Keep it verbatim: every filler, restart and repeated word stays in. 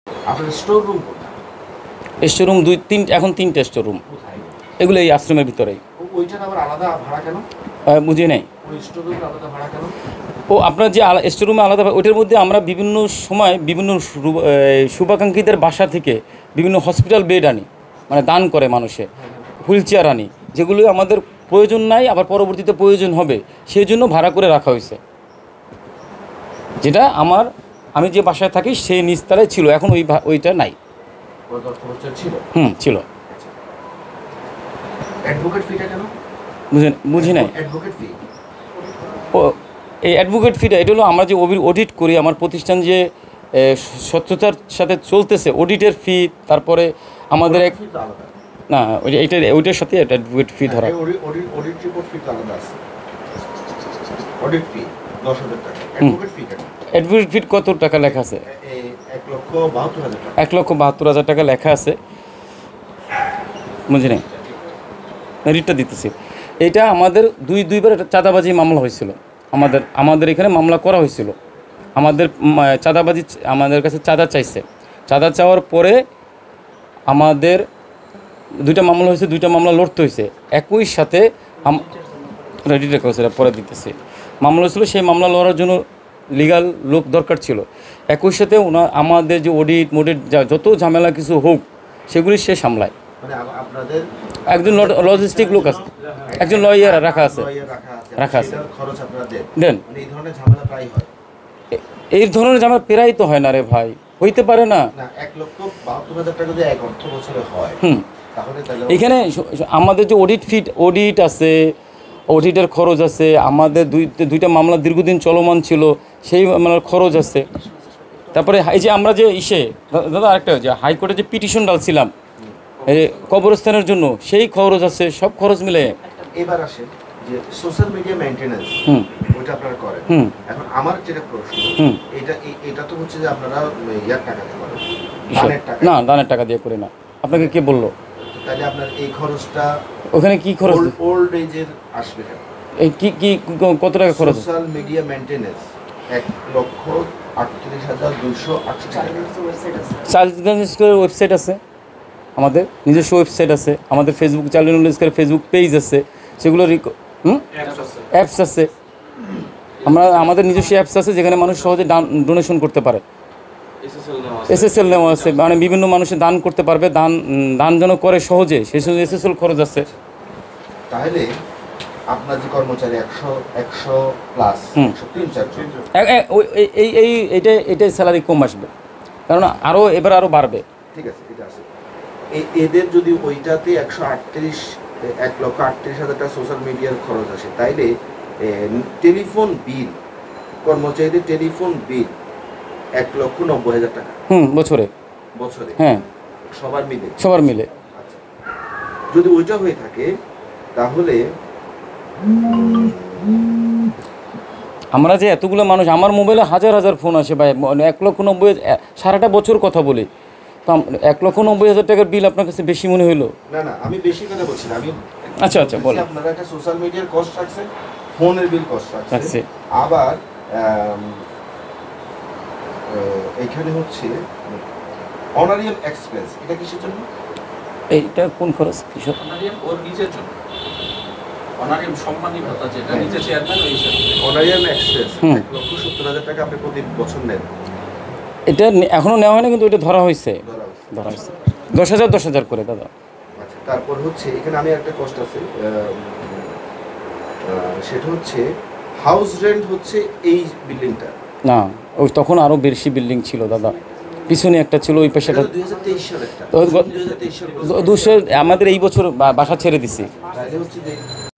আপনাদের store room কোথায়? Store room দুই তিন এখন তিনটা স্টোর রুম, কোথায়? এগুলো এই আশ্রমের ভিতরেই। ও- ওইটার আবার আলাদা ভাড়া কেন? বুঝি নাই। ওই স্টোর রুমের আলাদা ভাড়া কেন? ও আপনার যে স্টোর রুমে আলাদা, ওইটার মধ্যে আমরা বিভিন্ন সময় বিভিন্ন শু- এই শুভাকাঙ্ক্ষীদের বাসা থেকে বিভিন্ন হসপিটাল বেড আনি, মানে দান করে মানুষে, হুইল চেয়ার আনি, যেগুলো আমাদের প্রয়োজন নাই আবার পরবর্তীতে প্রয়োজন হবে, সেই জন্য ভাড়া করে রাখা হয়েছে। যেটা আমার আমি যে বাসায় থাকি সেই নিচতলায় ছিল, এখন ওই ভা- ওইটা নাই। গত অর্থ বছর ছিল। হুম ছিল। অ্যাডভোকেট ফিটা কেন? বুঝে বুঝি নাই। অ্যাডভোকেট ফি ও এই অ্যাডভোকেট ফিটা এটা হলো আমরা যে অডিট করি, আমার প্রতিষ্ঠান যে এ, স্বচ্ছতার সাথে চলতেছে, অডিটের ফি, তারপরে আমাদের এক ফি তো আলাদা। না ওইটা এইটা ওইটার সাথে অ্যাডভোকেট ফি ধরা। Audit audit audit report fee তো আলাদা আছে। অডিট ফি দশ হাজার টাকা। অ্যাডভোকেট ফি কেন? অ্যাডভোকেট ফি কত টাকা লেখা আছে? এই এক লক্ষ বাহাত্তর হাজার টাকা। এক লক্ষ বাহাত্তর হাজার টাকা লেখা আছে, বুঝি নাই, রিটটা দিতেছি। এটা আমাদের দুই দুইবার একটা চাঁদাবাজি মামলা হয়েছিল, আমাদের আমাদের এখানে মামলা করা হয়েছিল। আমাদের উম, চাঁদাবাজি আমাদের কাছে চাঁদা চাইছে, চাঁদা চাওয়ার পরে আমাদের দুইটা মামলা হয়েছে, দুইটা মামলা লড়তে হয়েছে একই সাথে। রেডিটা করেছে, পরে দিতেছি। মামলা হয়েছিল, সেই মামলা লড়ার জন্য লিগাল লোক দরকার ছিল। একই সাথে ওনা আমাদের যে অডিট মোডিট যা যত ঝামেলা কিছু হোক সেগুলি সে সামলায়। মানে আপ- আপনাদের একজন লজিস্টিক লোক আছে, একজন লয়ার রাখা আছে, লয়ার রাখা আছে। রাখা আছে। সেটার খরচ আপনারা দেন। দেন। মানে এই ধরনের ঝামেলা প্রায় হয়। এ- এই ধরনের ঝামেলা পেরাই তো হয় না রে ভাই, হইতে পারে না। না এক লক্ষ বাহাত্তর হাজার টাকা যদি এক অর্থ বছরে হয় হুম তাহলে তাহলে এখানে স- স- আমাদের যে অডিট ফিট অডিট আছে, অডিটের খরচ আছে, আমাদের দুই দুইটা মামলা দীর্ঘদিন চলমান ছিল, সেই মামলার খরচ আছে। তারপরে এই যে আমরা যে ইসে দা- দাদা আরেকটা যে হাইকোর্টে যে পিটিশন ডালছিলাম এই কবরস্থানের জন্য, সেই খরচ আছে, সব খরচ মিলে। এবার আসেন যে সোশ্যাল মিডিয়া মেইনটেনেন্স হুম ওইটা আপনারা করেন। হুম এখন আমার যেটা প্রশ্ন হুম এটা এ- এটা তো হচ্ছে যে আপনারা ইয়ার টাকা দিয়ে করেন, কিসের? দানের টাকা। না দানের টাকা দিয়ে করি না। আপনাকে কে বললো? তাহলে আপনার এই খরচটা ওখানে কি খরচ? ওল্ড এজের আসবে কেন? এই কি কি কত টাকা খরচ? সোশ্যাল মিডিয়া মেইনটেনেন্স এক লক্ষ আটত্রিশ হাজার দুইশো আটষট্টি টাকা। চাইল্ড স্কুলের ওয়েবসাইট আছে, আমাদের নিজস্ব ওয়েবসাইট আছে, আমাদের ফেসবুক চাইল্ড স্কুলের ফেসবুক পেজ আছে, সেগুলো রিক- হুম অ্যাপস আছে। আমরা আমাদের নিজস্ব অ্যাপস আছে যেখানে মানুষ সহজে দান ডোনেশন করতে পারে। এসএসএল নেওয়া আছে, মানে বিভিন্ন মানুষের দান করতে পারবে, দান উম, দান যেন করে সহজে, সেই সব এসএসএল খরচ আছে। তাহলে আপনার যে কর্মচারী একশো একশো প্লাস হুম। একশো তিন চারজন এ- এ- ওই- এই- এই এই এইটাই এটাই স্যালারি কম আসবে, কারণ আরও এবার আরও বাড়বে। ঠিক আছে এটা আছে। এই এদের যদি ওইটাতে একশো আটত্রিশ এক লক্ষ আটত্রিশ হাজার টাকা সোশ্যাল মিডিয়ার খরচ আসে, তাইলে টেলিফোন বিল কর্মচারীদের টেলিফোন বিল এক লক্ষ নব্বই হাজার টাকা হুম বছরে। বছরে হ্যাঁ সবার মিলে। সবার মিলে। আচ্ছা যদি ওইটা হয়ে থাকে তাহলে আমরা যে এতগুলো মানুষ, আমার মোবাইলে হাজার হাজার ফোন আসে ভাই, মানে এক লক্ষ নব্বই এ- সারাটা বছর কথা বলি, তো আম- এক লক্ষ নব্বই হাজার টাকার বিল আপনার কাছে বেশি মনে হইলো? না না আমি বেশি কথা বলছি না, আমি আচ্ছা আচ্ছা বলছি বলেন। আপনারা একটা সোশ্যাল মিডিয়ার কস্ট রাখছেন, ফোনের বিল কস্ট রাখছে। রাখছে, আবার আম, আহ, এইখানে হচ্ছে অনারিয়াম এক্সপেন্স, এটা কিসের জন্য? এইটা কোন খরচ কিসব? অনারিয়াম ওর নিজের জন্য, অনারিয়াম সম্মানী ভাতা যেটা নিজে চেয়ারম্যান ওই হিসাবে। অনারিয়াম এক্সপেন্স হুম। এক লক্ষ সত্তর হাজার টাকা আপনি প্রতি বছর নেন, এটা নে- এখনো নেওয়া হয় না, কিন্তু এটা ধরা হয়েছে, ধরা হচ্ছে। ধরা হয়েছে দশ হাজার দশ হাজার করে দাদা। আচ্ছা তারপর হচ্ছে এখানে আমি একটা কষ্ট আছে, আহ, আহ, সেটা হচ্ছে হাউস রেন্ট হচ্ছে এই বিল্ডিংটা না ওই তখন আরও বেশি বিল্ডিং ছিল দাদা, পিছনে একটা ছিল, ওই পাশে একটা। দুই হাজার তেইশ সালেরটা তো গ- দুই হাজার তেইশ সালে দুশো আমাদের এই বছর বা- বাসা ছেড়ে দিছি। তাহলে হচ্ছে যে